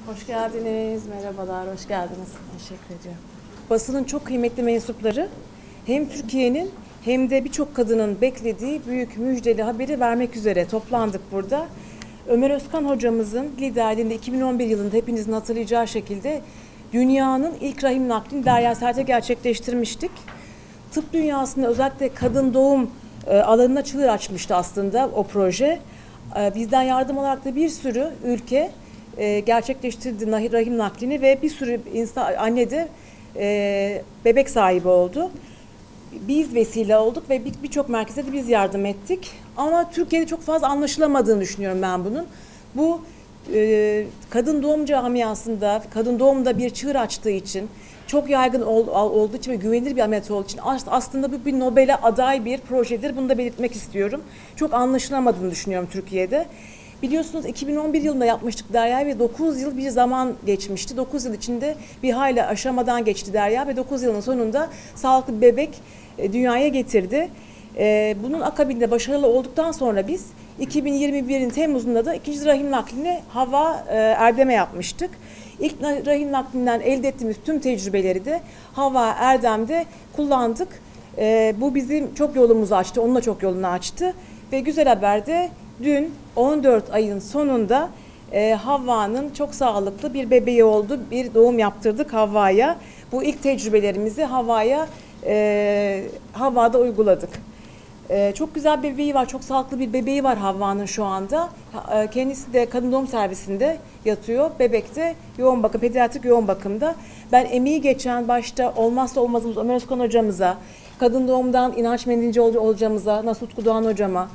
Hoş geldiniz, merhabalar, hoş geldiniz. Teşekkür ediyorum. Basının çok kıymetli mensupları hem Türkiye'nin hem de birçok kadının beklediği büyük müjdeli haberi vermek üzere toplandık burada. Ömer Özkan hocamızın liderliğinde 2011 yılında hepinizin hatırlayacağı şekilde dünyanın ilk rahim naklini Derya Sert'e gerçekleştirmiştik. Tıp dünyasında özellikle kadın doğum alanına çığır açmıştı aslında o proje. Bizden yardım alarak da bir sürü ülke gerçekleştirdi rahim naklini ve bir sürü anne de bebek sahibi oldu. Biz vesile olduk ve birçok merkeze de biz yardım ettik. Ama Türkiye'de çok fazla anlaşılamadığını düşünüyorum ben bunun. Bu kadın doğum camiasında, kadın doğumda bir çığır açtığı için, çok yaygın olduğu için ve güvenilir bir ameliyat olduğu için aslında bu bir Nobel'e aday bir projedir. Bunu da belirtmek istiyorum. Çok anlaşılamadığını düşünüyorum Türkiye'de. Biliyorsunuz 2011 yılında yapmıştık Derya ve 9 yıl bir zaman geçmişti. 9 yıl içinde bir hayli aşamadan geçti Derya ve 9 yılın sonunda sağlıklı bir bebek dünyaya getirdi. Bunun akabinde başarılı olduktan sonra biz 2021'in Temmuz'unda da ikinci rahim naklini Havva Erdem'e yapmıştık. İlk rahim naklinden elde ettiğimiz tüm tecrübeleri de Havva Erdem'de kullandık. Bu bizim çok yolumuzu açtı, onun da çok yolunu açtı. Ve güzel haber de dün 14 ayın sonunda Havva'nın çok sağlıklı bir bebeği oldu. Bir doğum yaptırdık Havva'ya. Bu ilk tecrübelerimizi Havva'da uyguladık. Çok güzel bir bebeği var, çok sağlıklı bir bebeği var Havva'nın şu anda. Kendisi de kadın doğum servisinde yatıyor. Bebek de yoğun bakım, pediatrik yoğun bakımda. Ben emeği geçen başta olmazsa olmazımız Ömer Özkan hocamıza, kadın doğumdan İnanç Mendilci hocamıza, Nasuh Utku Doğan hocama,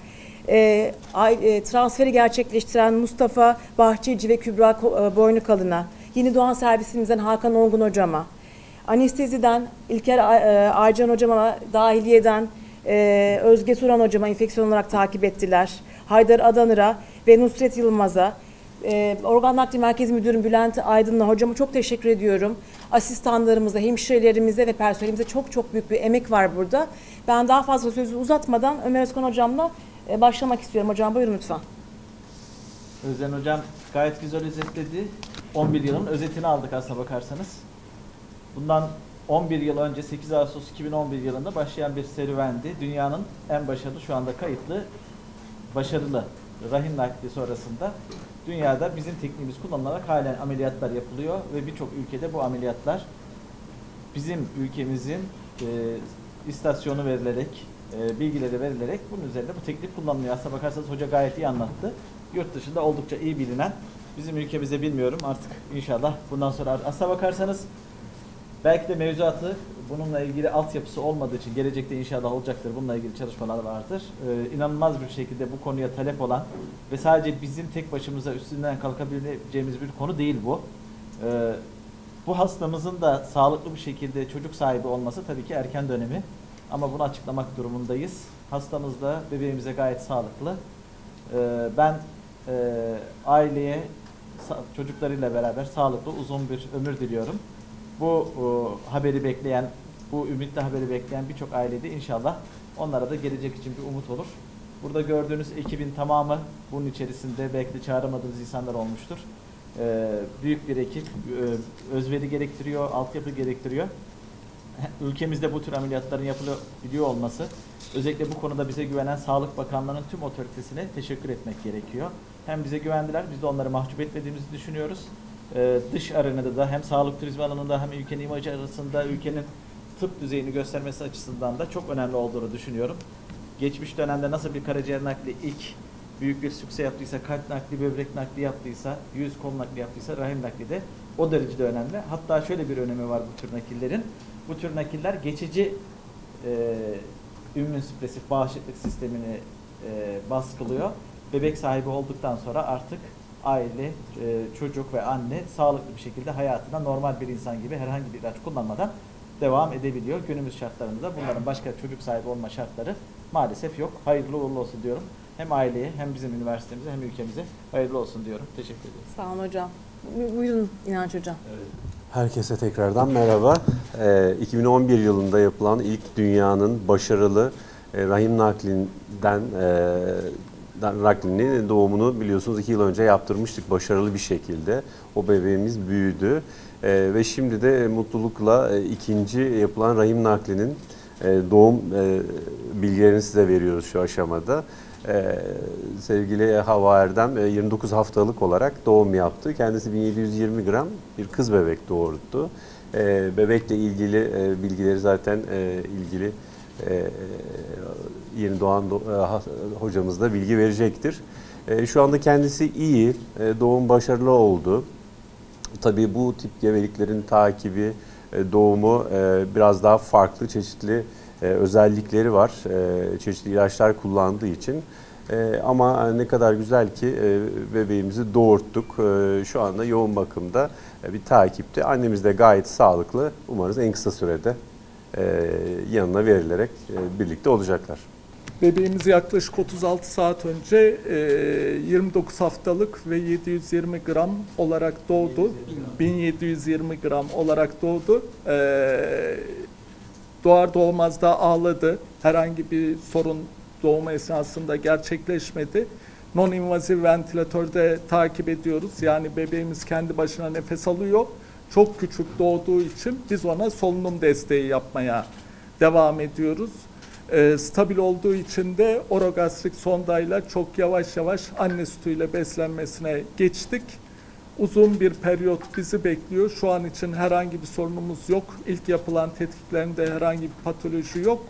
transferi gerçekleştiren Mustafa Bahçeci ve Kübra Boynukalın'a, yeni doğan servisimizden Hakan Ongun hocama, anesteziden İlker Aycan hocama, dahiliyeden Özge Turan hocama enfeksiyon olarak takip ettiler. Haydar Adanır'a ve Nusret Yılmaz'a, Organ Nakli Merkezi Müdürüm Bülent Aydın'la hocama çok teşekkür ediyorum. Asistanlarımıza, hemşirelerimize ve personelimize çok büyük bir emek var burada. Ben daha fazla sözü uzatmadan Ömer Özkan hocamla başlamak istiyorum. Hocam buyurun lütfen. Özden hocam gayet güzel özetledi. 11 yılın özetini aldık aslına bakarsanız. Bundan 11 yıl önce 8 Ağustos 2011 yılında başlayan bir serüvendi. Dünyanın en başarılı, şu anda kayıtlı, başarılı rahim nakli sonrasında dünyada bizim tekniğimiz kullanılarak halen ameliyatlar yapılıyor ve birçok ülkede bu ameliyatlar bizim ülkemizin istasyonu verilerek, bilgileri verilerek bunun üzerinde bu teknik kullanılıyor. Aslına bakarsanız hoca gayet iyi anlattı. Yurt dışında oldukça iyi bilinen, bizim ülkemizde bilmiyorum artık inşallah bundan sonra aslına bakarsanız belki de mevzuatı bununla ilgili altyapısı olmadığı için gelecekte inşallah olacaktır. Bununla ilgili çalışmalar vardır. İnanılmaz bir şekilde bu konuya talep olan ve sadece bizim tek başımıza üstünden kalkabileceğimiz bir konu değil bu. Bu hastamızın da sağlıklı bir şekilde çocuk sahibi olması tabii ki erken dönemi. Ama bunu açıklamak durumundayız. Hastamız da bebeğimize gayet sağlıklı. Ben aileye çocuklarıyla beraber sağlıklı uzun bir ömür diliyorum. Bu haberi bekleyen, bu ümitli haberi bekleyen birçok ailede inşallah onlara da gelecek için bir umut olur. Burada gördüğünüz ekibin tamamı bunun içerisinde, belki de çağıramadığınız insanlar olmuştur. Büyük bir ekip, özveri gerektiriyor, altyapı gerektiriyor. Ülkemizde bu tür ameliyatların yapılabiliyor olması, özellikle bu konuda bize güvenen Sağlık Bakanlığı'nın tüm otoritesine teşekkür etmek gerekiyor. Hem bize güvendiler, biz de onları mahcup etmediğimizi düşünüyoruz. Dış arenada da hem sağlık turizmi alanında hem ülkenin imajı arasında ülkenin tıp düzeyini göstermesi açısından da çok önemli olduğunu düşünüyorum. Geçmiş dönemde nasıl bir karaciğer nakli ilk büyük bir sükse yaptıysa, kalp nakli, böbrek nakli yaptıysa, yüz kol nakli yaptıysa, rahim nakli de o derecede önemli. Hatta şöyle bir önemi var bu tür nakillerin. Bu tür nakiller geçici immün süpresif bağışıklık sistemini baskılıyor. Bebek sahibi olduktan sonra artık aile, çocuk ve anne sağlıklı bir şekilde hayatına normal bir insan gibi herhangi bir ilaç kullanmadan devam edebiliyor. Günümüz şartlarında bunların başka çocuk sahibi olma şartları maalesef yok. Hayırlı uğurlu olsun diyorum. Hem aileye hem bizim üniversitemize hem ülkemize hayırlı olsun diyorum. Teşekkür ederim. Sağ olun hocam. Buyurun İnanç hocam. Evet. Herkese tekrardan merhaba. 2011 yılında yapılan ilk dünyanın başarılı rahim naklinden naklinin doğumunu biliyorsunuz 2 yıl önce yaptırmıştık başarılı bir şekilde. O bebeğimiz büyüdü ve şimdi de mutlulukla ikinci yapılan rahim naklinin doğum bilgilerini size veriyoruz şu aşamada. Sevgili Havva Erdem 29 haftalık olarak doğum yaptı. Kendisi 1720 gram bir kız bebek doğurdu. Bebekle ilgili bilgileri zaten ilgili yeni doğan hocamız da bilgi verecektir. Şu anda kendisi iyi, doğum başarılı oldu. Tabii bu tip gebeliklerin takibi, doğumu biraz daha farklı, çeşitli özellikleri var. Çeşitli ilaçlar kullandığı için. Ama ne kadar güzel ki bebeğimizi doğurttuk. Şu anda yoğun bakımda bir takipte. Annemiz de gayet sağlıklı. Umarız en kısa sürede yanına verilerek birlikte olacaklar. Bebeğimiz yaklaşık 36 saat önce 29 haftalık ve 720 gram olarak doğdu. 1720 gram olarak doğdu. Doğar doğmaz da ağladı. Herhangi bir sorun doğum esnasında gerçekleşmedi. Non-invaziv ventilatörde takip ediyoruz. Yani bebeğimiz kendi başına nefes alıyor. Çok küçük doğduğu için biz ona solunum desteği yapmaya devam ediyoruz. Stabil olduğu için de orogastrik sondayla çok yavaş yavaş anne sütüyle beslenmesine geçtik. Uzun bir periyot bizi bekliyor. Şu an için herhangi bir sorunumuz yok. İlk yapılan tetkiklerinde herhangi bir patoloji yok.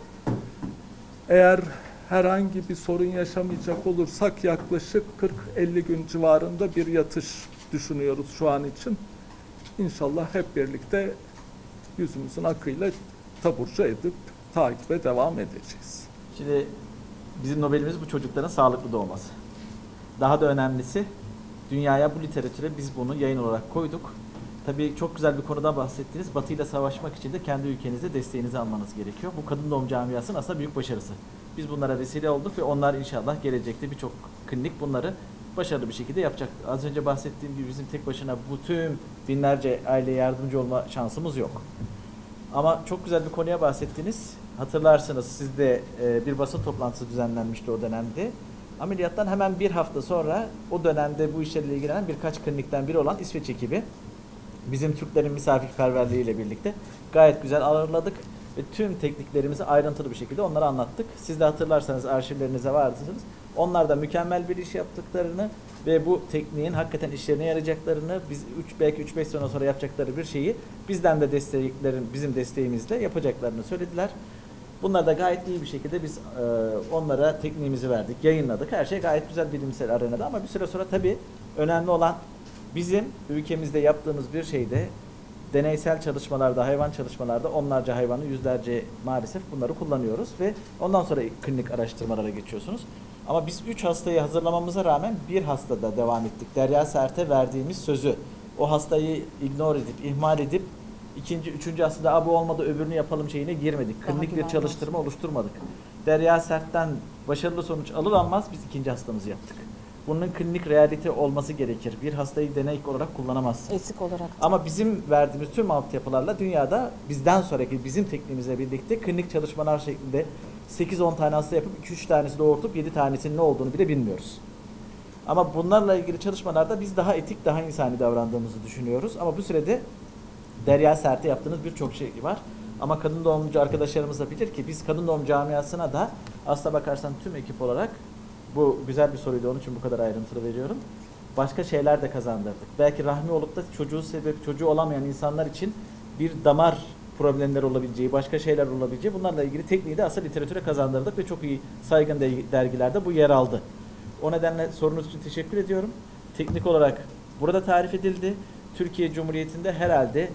Eğer herhangi bir sorun yaşamayacak olursak yaklaşık 40-50 gün civarında bir yatış düşünüyoruz şu an için. İnşallah hep birlikte yüzümüzün akıyla taburcu edip takibe devam edeceğiz. Şimdi bizim Nobel'imiz bu çocukların sağlıklı doğması. Daha da önemlisi dünyaya bu literatüre biz bunu yayın olarak koyduk. Tabii çok güzel bir konudan bahsettiniz. Batı ile savaşmak için de kendi ülkenizde desteğinizi almanız gerekiyor. Bu kadın doğum camiasının aslında büyük başarısı. Biz bunlara vesile olduk ve onlar inşallah gelecekte birçok klinik bunları başarılı bir şekilde yapacak. Az önce bahsettiğim gibi bizim tek başına bu tüm binlerce aileye yardımcı olma şansımız yok. Ama çok güzel bir konuya bahsettiniz. Hatırlarsınız siz de bir basın toplantısı düzenlenmişti o dönemde. Ameliyattan hemen bir hafta sonra o dönemde bu işlerle ilgilenen birkaç klinikten biri olan İsveç ekibi bizim Türklerin misafirperverliğiyle birlikte gayet güzel ağırladık ve tüm tekniklerimizi ayrıntılı bir şekilde onlara anlattık. Siz de hatırlarsanız arşivlerinize vardınız. Onlar da mükemmel bir iş yaptıklarını ve bu tekniğin hakikaten işlerine yarayacaklarını, biz belki 3-5 sene sonra yapacakları bir şeyi bizden de bizim desteğimizle yapacaklarını söylediler. Bunlar da gayet iyi bir şekilde biz onlara tekniğimizi verdik, yayınladık. Her şey gayet güzel bilimsel arenada ama bir süre sonra tabii önemli olan bizim ülkemizde yaptığımız bir şeyde deneysel çalışmalarda, hayvan çalışmalarda onlarca hayvanı, yüzlerce maalesef bunları kullanıyoruz ve ondan sonra klinik araştırmalara geçiyorsunuz. Ama biz 3 hastayı hazırlamamıza rağmen bir hastada devam ettik. Derya Sert'e verdiğimiz sözü, o hastayı ignore edip, ihmal edip ikinci, üçüncü hastada bu olmadı öbürünü yapalım şeyine girmedik. Klinik bir çalıştırma oluşturmadık. Derya Sert'ten başarılı sonuç alır almaz biz ikinci hastamızı yaptık. Bunun klinik realite olması gerekir. Bir hastayı deney olarak kullanamazsın. Eksik olarak. Ama bizim verdiğimiz tüm altyapılarla dünyada bizden sonraki bizim tekniğimizle birlikte klinik çalışmalar şeklinde 8-10 tane hasta yapıp 2-3 tanesi doğurtup 7 tanesinin ne olduğunu bile bilmiyoruz. Ama bunlarla ilgili çalışmalarda biz daha etik, daha insani davrandığımızı düşünüyoruz. Ama bu sürede Derya Sert'e yaptığınız birçok şey var. Ama kadın doğumcu arkadaşlarımız da bilir ki biz kadın doğum camiasına da aslına bakarsan tüm ekip olarak bu güzel bir soruydu, onun için bu kadar ayrıntılı veriyorum. Başka şeyler de kazandırdık. Belki rahmi olup da çocuğu olamayan insanlar için bir damar problemleri olabileceği, başka şeyler olabileceği bunlarla ilgili tekniği de aslında literatüre kazandırdık ve çok iyi saygın dergilerde bu yer aldı. O nedenle sorunuz için teşekkür ediyorum. Teknik olarak burada tarif edildi. Türkiye Cumhuriyeti'nde herhalde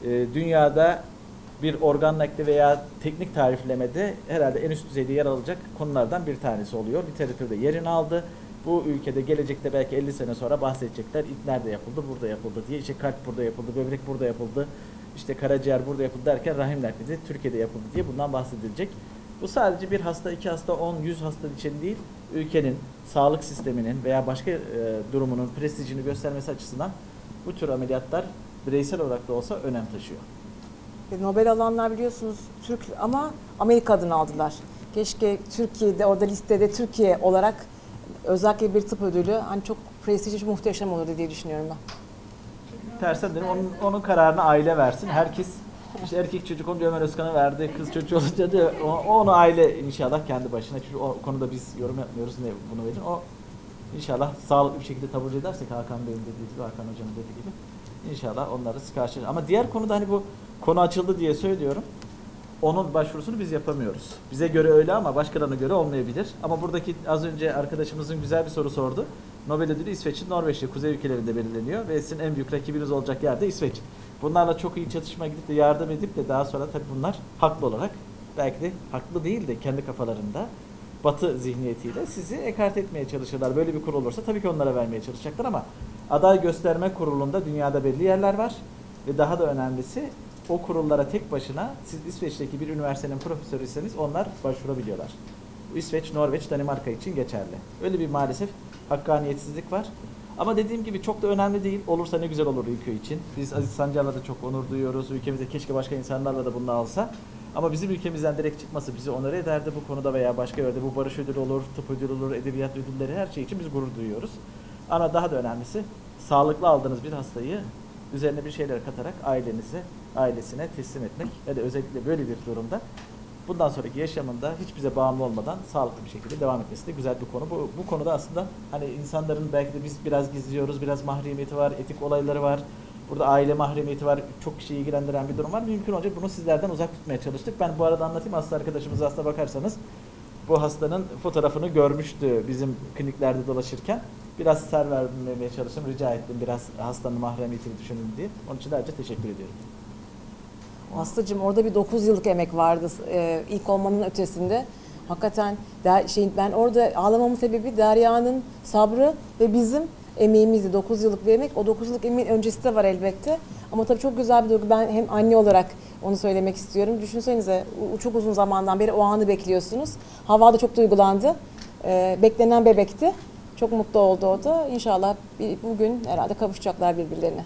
dünyada bir organ nakli veya teknik tariflemede herhalde en üst düzeyde yer alacak konulardan bir tanesi oluyor. Literatürde yerini aldı. Bu ülkede gelecekte belki 50 sene sonra bahsedecekler. İlk nerede yapıldı, burada yapıldı diye. İşte kalp burada yapıldı, böbrek burada yapıldı, işte karaciğer burada yapıldı derken rahim nakli de Türkiye'de yapıldı diye bundan bahsedilecek. Bu sadece bir hasta, 2 hasta, 10, 100 hasta için değil, ülkenin, sağlık sisteminin veya başka durumunun prestijini göstermesi açısından bu tür ameliyatlar bireysel olarak da olsa önem taşıyor. Nobel alanlar biliyorsunuz Türk ama Amerika adını aldılar. Keşke Türkiye'de orada listede Türkiye olarak özellikle bir tıp ödülü hani çok prestijli, muhteşem olurdu diye düşünüyorum ben. Tersen dedim onun kararını aile versin. Herkes işte erkek çocuk olunca Ömer Özkan'a verdi, kız çocuğu olunca da onu aile inşallah kendi başına. Çünkü o konuda biz yorum yapmıyoruz ne bunu verin. O inşallah sağlıklı bir şekilde taburcu edersek Hakan Bey'in dediği gibi, Hakan Hoca'nın dediği gibi inşallah onları karşı. Ama diğer konuda hani bu konu açıldı diye söylüyorum. Onun başvurusunu biz yapamıyoruz. Bize göre öyle ama başkalarına göre olmayabilir. Ama buradaki az önce arkadaşımızın güzel bir soru sordu. Nobel ödülü İsveç'in Norveç'te, kuzey ülkelerinde belirleniyor ve sizin en büyük rakibiniz olacak yer de İsveç. Bunlarla çok iyi çatışma gidip de yardım edip de daha sonra tabii bunlar haklı olarak, belki de haklı değil de kendi kafalarında Batı zihniyetiyle sizi ekart etmeye çalışırlar. Böyle bir kurul olursa tabii ki onlara vermeye çalışacaklar ama aday gösterme kurulunda dünyada belli yerler var ve daha da önemlisi o kurullara tek başına siz İsveç'teki bir üniversitenin profesörüyseniz onlar başvurabiliyorlar. İsveç, Norveç, Danimarka için geçerli. Öyle bir maalesef hakkaniyetsizlik var. Ama dediğim gibi çok da önemli değil. Olursa ne güzel olur ülke için. Biz Aziz Sancar'la da çok onur duyuyoruz. Ülkemizde keşke başka insanlarla da bunu alsa. Ama bizim ülkemizden direkt çıkması bizi onur ederdi bu konuda veya başka yerde. Bu barış ödülü olur, tıp ödülü olur, edebiyat ödülleri her şey için biz gurur duyuyoruz. Ama daha da önemlisi sağlıklı aldığınız bir hastayı üzerine bir şeyler katarak ailesine teslim etmek ve de özellikle böyle bir durumda bundan sonraki yaşamında hiç bize bağımlı olmadan sağlıklı bir şekilde devam etmesi de güzel bir konu. Bu konuda aslında hani insanların belki de biz biraz gizliyoruz, biraz mahremiyeti var, etik olayları var. Burada aile mahremiyeti var, çok kişiyi ilgilendiren bir durum var. Mümkün olunca bunu sizlerden uzak tutmaya çalıştık. Ben bu arada anlatayım, hasta arkadaşımıza aslına bakarsanız bu hastanın fotoğrafını görmüştü bizim kliniklerde dolaşırken. Biraz ser vermemeye çalıştım, rica ettim biraz hastanın mahremiyetini düşünün diye. Onun için de ayrıca teşekkür ediyorum. Hastacığım orada bir 9 yıllık emek vardı ilk olmanın ötesinde. Hakikaten ben orada ağlamamın sebebi Derya'nın sabrı ve bizim emeğimizdi. 9 yıllık bir emek. O 9 yıllık emeğin öncesi de var elbette. Ama tabii çok güzel bir duygu. Ben hem anne olarak onu söylemek istiyorum. Düşünsenize çok uzun zamandan beri o anı bekliyorsunuz. Hava da çok duygulandı. Beklenen bebekti. Çok mutlu oldu o da. İnşallah bugün herhalde kavuşacaklar birbirlerine.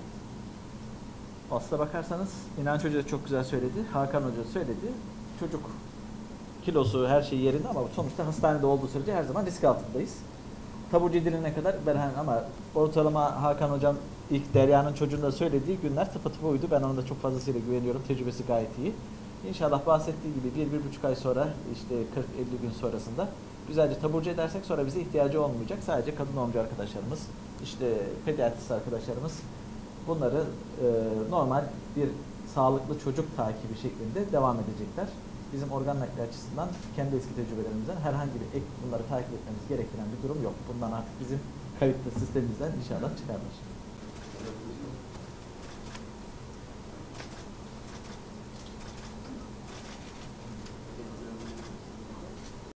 Aslına bakarsanız İnanç Hoca da çok güzel söyledi. Hakan Hoca söyledi. Çocuk kilosu her şey yerinde ama sonuçta hastanede olduğu sürece her zaman risk altındayız. Taburcu edilene kadar ama ortalama Hakan Hocam ilk Derya'nın çocuğunda söylediği günler tıpatıpa uydu. Ben ona da çok fazlasıyla güveniyorum. Tecrübesi gayet iyi. İnşallah bahsettiği gibi 1-1,5 ay sonra işte 40-50 gün sonrasında güzelce taburcu edersek sonra bize ihtiyacı olmayacak. Sadece kadın doğumcu arkadaşlarımız, işte pediatrist arkadaşlarımız bunları normal bir sağlıklı çocuk takibi şeklinde devam edecekler. Bizim organ nakli açısından kendi eski tecrübelerimizden herhangi bir ek bunları takip etmemiz gerektiren bir durum yok. Bundan artık bizim kayıtlı sistemimizden inşallah çıkarlar.